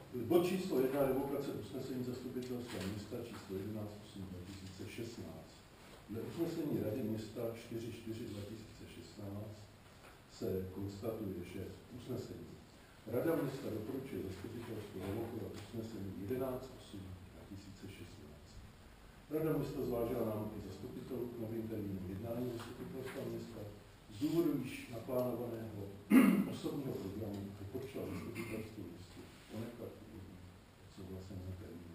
Bod číslo 1 revokace usnesení zastupitelstva města číslo 11.8.2016. Dle usnesení Rady města 4.4.2016 se konstatuje, že usnesení Rada města doporučuje zastupitelstvu revokovat usnesení 11.8.2016. Rada města zvážila námitky zastupitelů k novým termínům jednání zastupitelstva města. Z důvodu již naplánovaného osobního programu doporučila zastupitelstvu města ponechat souhlasené termíny.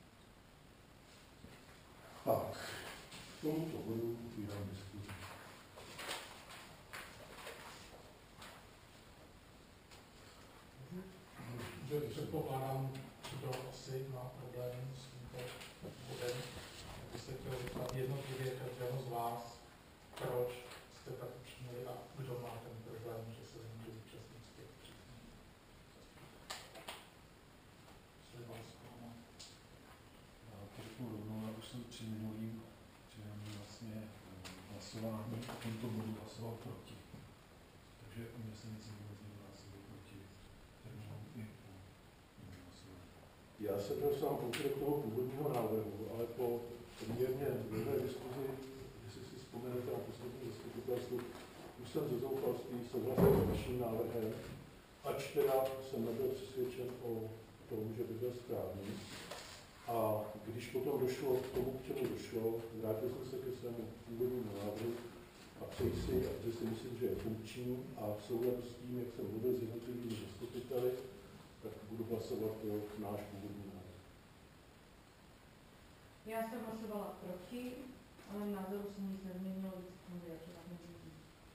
Tak, k tomuto bodu vydám diskuzi. Předpokládám, že to asi má problém s tímto bodem. Byste chtěl říkat jednotlivě každého z vás, proč jste tak učinili a kdo má ten problém, že se nemůže zúčastnit z těch přísných. To řeknu rovnou, já už jsem při minulým vlastně hlasování o tomto bodu hlasoval proti. Takže u mě se nic nezměnilo, já jsem byl proti termínům i po hlasování. Já se prosím konkrétně toho původního návrhu, ale po poměrně dlouhé diskuzi, jestli si vzpomenete na poslední zastupitelstvu, už jsem ze zoufalství souhlasil s vaším návrhem, ač teda jsem nebyl přesvědčen o tom, že by byl správný. A když potom došlo k tomu, k čemu došlo, vrátil jsem se ke svému původnímu návrhu a přeji si, že si myslím, že je funkční a v souladu s tím, jak jsem mluvil s jednotlivými zastupiteli, tak budu hlasovat pro náš původní návrh. Já jsem hlasovala proti, ale názoru se nic nezměnilo, když jsem vyjadřila nevidím.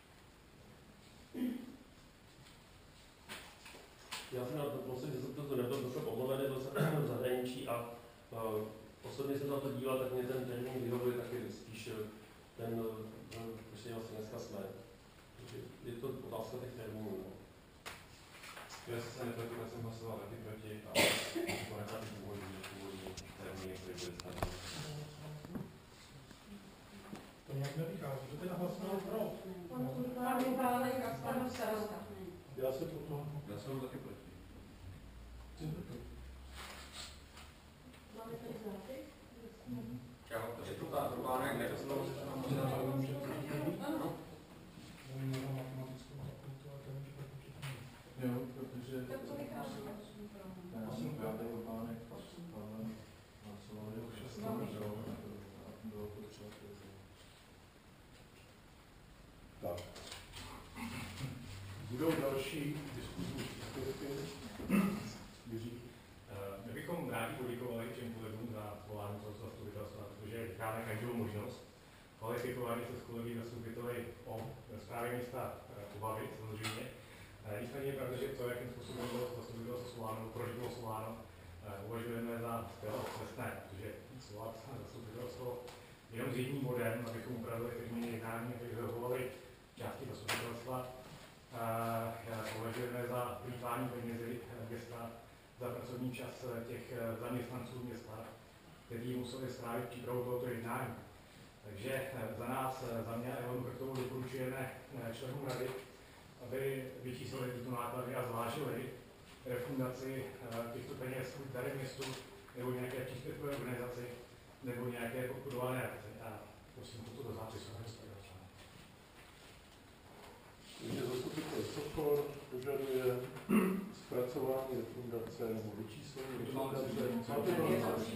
Já jsem na to poslední zastupitelstvu nebyl, to jsem omluvený, byl jsem v zahraničí a osobně jsem na to díval, tak mě ten termín vyhovuje taky spíš ten, prostě vlastně dneska jsme. Takže je to otázka těch termínů. No. Já se neproti, tak jsem hlasoval taky proti a ponechat ty původní termíny, které byly stačí. To nějak nevychází, že teda hlasoval pro. Pan Válek a pan starosta. Já se potom... Já jsem taky proti. Máme tady zápis? Je to ta druhá, jak to znovu se nám možná Ano. Matematickou fakultu a ten už Jo, protože... Tak to vychází. Já jsem právě Urbánek, Pavel hlasovali o 6. rok a bylo to třeba Tak. Budou další diskuzní příspěvky. Jiří. My bychom rádi poděkovali všem kolegům za volání toho zastupitelstva, protože dáme každou možnost kvalifikovaně se s kolegy zastupiteli o správě města pobavit, samozřejmě. Nicméně je pravda, že to, jakým způsobem bylo zastupitelstvo svoláno, proč bylo svoláno, uvažujeme za zcela cestné, protože svolat zastupitelstvo jenom s jedním bodem, abychom upravili termíny jednání, aby vyhovovali části zastupitelstva, považujeme za plýtvání penězi města za pracovní čas těch zaměstnanců města, kteří museli strávit přípravu tohoto jednání. Takže za nás, za mě a Ilonu Krtovou doporučujeme členům rady, aby vyčíslili tyto náklady a zvážili refundaci těchto peněz buď tady v městu, nebo nějaké příspěvkové organizaci, nebo nějaké podporované akce. A prosím, toto do zápisu. Takže zastupitel Sokol požaduje zpracování refundace nebo vyčíslení refundace.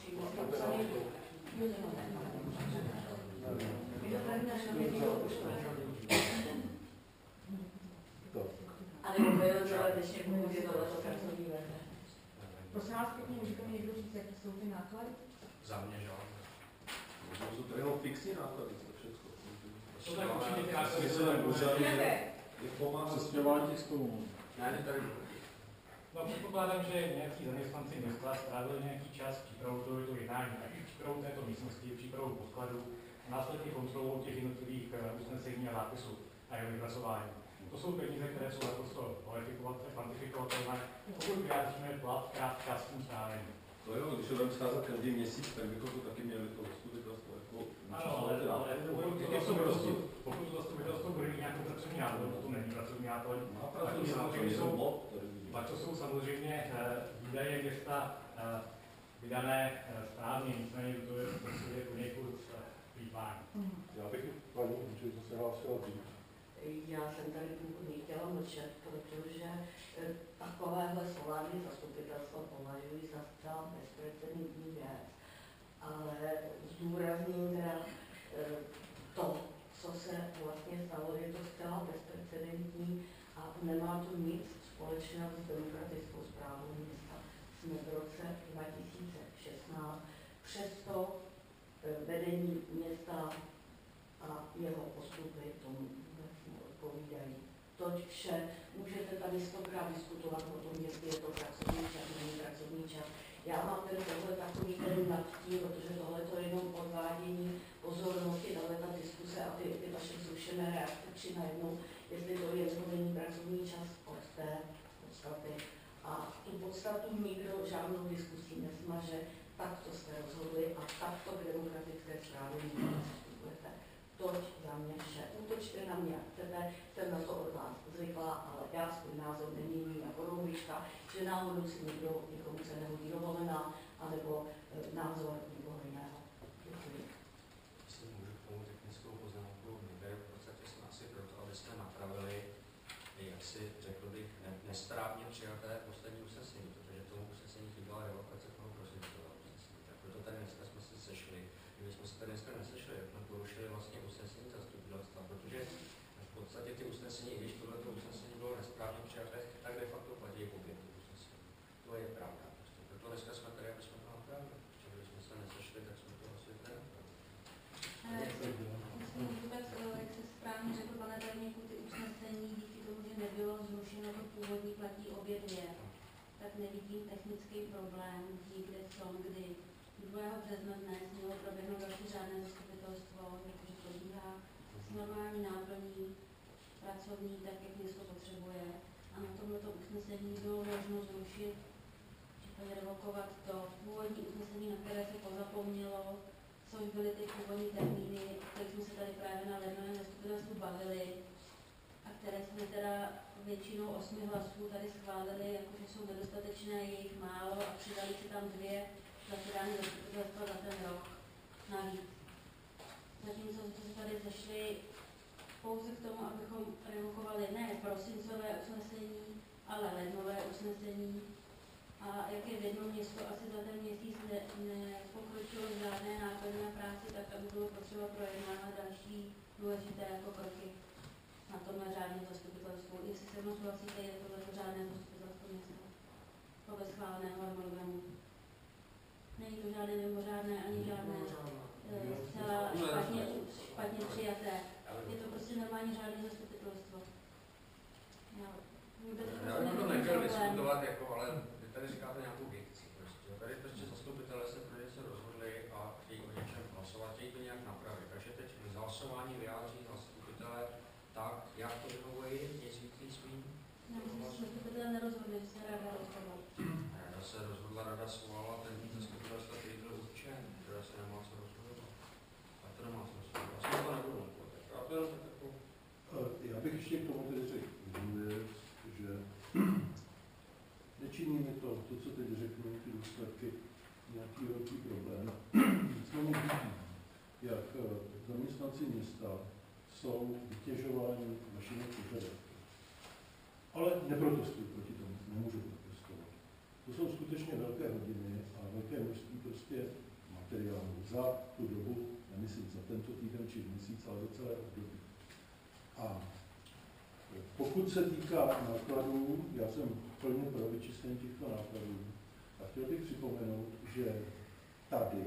A nebo byl dodatečně používat to pracovní vedle. Prosím vás, pěkně, můžete mi někdo říct, jaké jsou ty náklady? Za mě žádné. Jsou to jenom fixní náklady, to všechno. To tak určitě krásně. Přestěhování těch stolů. Ne, tady. No, předpokládám, že nějaký zaměstnanci města strávili nějaký čas přípravou tohoto jednání, ať už přípravou této místnosti, přípravou podkladů, a následně kontrolou těch jednotlivých usnesení a zápisů a jeho vypracování. To jsou peníze, které jsou naprosto kvantifikovatelné, pokud vyjádříme plat krátkodobým strávením. To jo, když budeme scházet každý měsíc, tak bychom to taky měli to zastupitelstvo. Ano, ale pokud to zastupitelstvo bude mít nějakou pracovní nákladu, to není pracovní náklad, tak to samozřejmě jsou Pak to jsou samozřejmě výdaje města vydané správně, nicméně to je prostě poněkud plýtvání. Já bych paní, že to se hlásila dřív. Já jsem tady původně chtěla mlčet, protože takovéhle solární zastupitelstva považuji za zcela bezprecedentní věc. Ale zdůrazním teda to, co se vlastně stalo, je to zcela bezprecedentní a nemá to nic společného s demokratickou správou města. Jsme v roce 2016, přesto vedení města a jeho postupy tomu vůbec neodpovídají. Toť vše, můžete tady stokrát diskutovat o tom, jestli je to pracovní čas, není pracovní čas. Já mám ten tohle takový ten nadtím, protože tohle to je jenom odvádění pozornosti, tahle ta diskuse a ty vaše zrušené reakce při najednou, jestli to je zvolený pracovní čas od té podstaty. A tu podstatu nikdo žádnou diskusí nesmaže, takto jste rozhodli a takto k demokratické správě přistupujete. Toť za mě vše. Útočte na mě, jak chcete, jsem na to od vás zvyklá, ale já svůj názor neměním jako roubička, že náhodou si někomu se nehodí dovolená, anebo názor někoho jiného. Děkuji. Jestli můžu k tomu technickou poznámku, v podstatě jsme asi proto, aby jsme napravili, jak si řekl bych, nesprávně přijaté poslední usnesení, protože tomu usnesení chyběla revokace toho prosincového usnesení. Tak proto tady dneska jsme se sešli. Kdyby jsme se tady dneska nesešli, jak jsme porušili vlastně usnesení zastupitelstva, protože v podstatě ty usnesení, když tohleto usnesení bylo nesprávně přijaté, tak de facto platí obě ty usnesení. To je pravda. Prostě. Proto dneska jsme tady, aby jsme to napravili. Protože když jsme se nesešli, tak jsme to asi nenapravili. Vůbec, jak se správně řekl, pane tajemníku, ty usnesení díky tomu, že nebylo zrušeno to původní, platí obě dvě. Tak nevidím technický problém, kde jsou, kdy 2. března dnes mělo proběhnout další řádné zastupitelstvo, jakože probíhá s normální náplní pracovní, tak jak město potřebuje. A na tomto usnesení bylo možno zrušit, případně revokovat to původní usnesení, na které se pozapomnělo, což byly ty původní termíny, o kterých jsme se tady právě na lednovém zastupitelstvu bavili a které jsme teda většinou 8 hlasů tady schválili, jakože jsou nedostatečné, je jich málo a přidali si tam 2 zasedání zastupitelstva za ten rok navíc. Zatímco jsme se tady zešli pouze k tomu, abychom revokovali ne prosincové usnesení, ale lednové usnesení. A jak je vidno, město asi za ten měsíc nepokročilo žádné náklady na práci, tak aby bylo potřeba projednávat další důležité jako kroky na tomhle řádném zastupitelstvu. Jestli se mnou souhlasíte, je tohle řádné zastupitelstvo města podle schváleného harmonogramu. Není to žádné mimořádné ani žádné zcela špatně přijaté. Je to prostě normálně řádné zastupitelstvo. Já bych to nechtěl diskutovat, jako, ale vy tady říkáte nějakou dikci. Prostě. Tady prostě zastupitelé se pro něco rozhodli a chtějí o něčem hlasovat, chtějí to nějak napravit. Takže teď z hlasování vyjádří zastupitelé tak, jak to vyhovuje, nic víc svým. Zastupitelé nerozhodli, se rada rozhodla. Rada se rozhodla, rada svolala ten zastupitelstva, který byl určen, která se nemá co rozhodovat. A to nemá co rozhodovat. Vlastně to nebudu mluvit. Já bych ještě k tomu tedy řekl jednu věc, že nečiní mi to, co teď řeknu, ty důsledky, nějaký velký problém. Nicméně vidím, jak zaměstnanci města jsou vytěžováni vašimi požadavky. Ale neprotestuji proti tomu, nemůžu protestovat. To jsou skutečně velké hodiny a velké množství prostě materiálu za tu dobu, nemyslím za tento týden či měsíc, ale za celé období. A pokud se týká nákladů, já jsem plně pro vyčíslení těchto nákladů a chtěl bych připomenout, že tady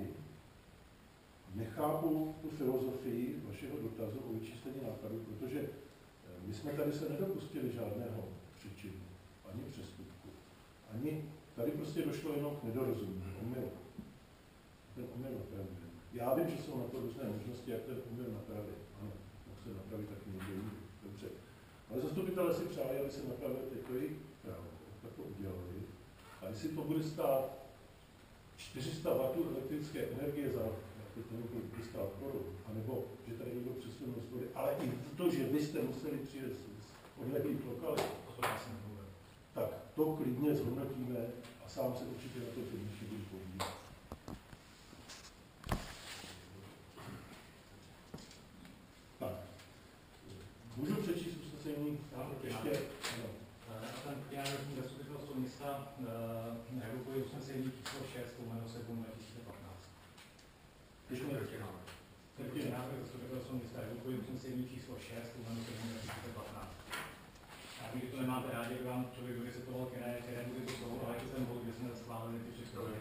nechápu tu filozofii vašeho dotazu o vyčíslení nákladů, protože my jsme tady se nedopustili žádného příčinu, ani přestupku, ani tady prostě došlo jenom k nedorozumění, omylu. Ten omyl napravíme. Já vím, že jsou na to různé možnosti, jak ten omyl napravit. Ano, mohl se napravit taky někde jiný. Dobře. Ale zastupitelé si přáli, aby se napravili jako jejich právo. Tak to udělali. A jestli to bude stát 400 W elektrické energie za stát korun, anebo že tady někdo přesunul svody, ale i to, že vy jste museli přijet z odlehlých lokalit, tak to klidně zhodnotíme a sám se určitě na to finančně budu povídat. Tak. Můžu přečíst usnesení? Ještě? No. Já nevím, zastupitelstvo města revokuje usnesení číslo 6/7/2015. Ještě Návrh zastupitelstvo města revokuje usnesení číslo 6/7/2015. Já vím, že to nemáte rádi, že vám člověk vysvětloval, které bude to slovo, ale je to ten bod, kde jsme schválili ty představy.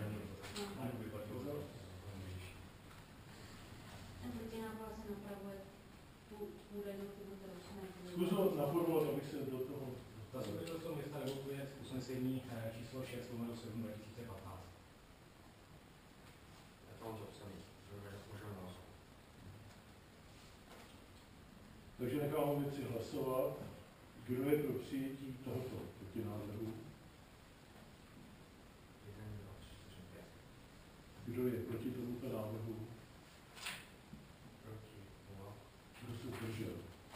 Ten protinávrh se napravuje tu údajnou chybu, kterou jsme Zkusil naformulovat, abych se do toho... Zastupitelstvo města revokuje usnesení číslo 6/7/2015. Takže necháme věci hlasovat. Kdo je pro přijetí tohoto protinávrhu? Kdo je proti tomuto návrhu? Kdo se zdržel?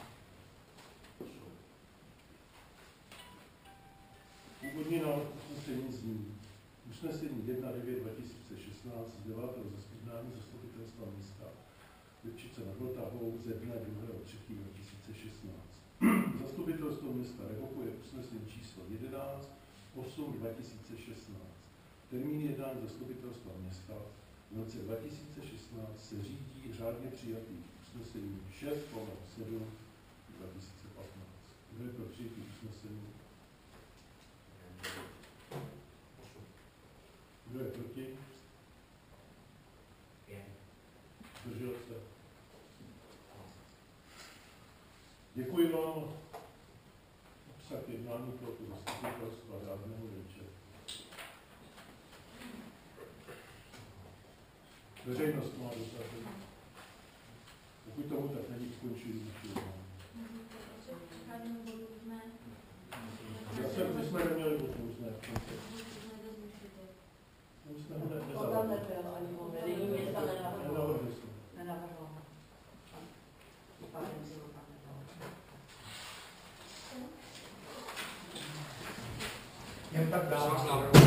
Původní návrh usnesení zní. Usnesení 1/9/2016 z 9. zasedání zastupitelstva města Lipčice nad Vltavou ze dne 2.3.2016. Zastupitelstvo města revokuje usnesení číslo 11/8/2016. Termín jednání zastupitelstva města v roce 2016 se řídí řádně přijatým usnesení 6/7/2015. Kdo je pro přijetí usnesení? Kdo je proti? Zdržel se. Děkuji vám. Obsah jednání tohoto zastupitelstva řádného večera. Veřejnost má dotaz. Pokud tomu tak není, skončí naši jednání. My jsme neměli bod různé. My jsme ho nezavrhli. Ani ho vedení města nenavrhlo. Nenavrhlo. Jen tak dále.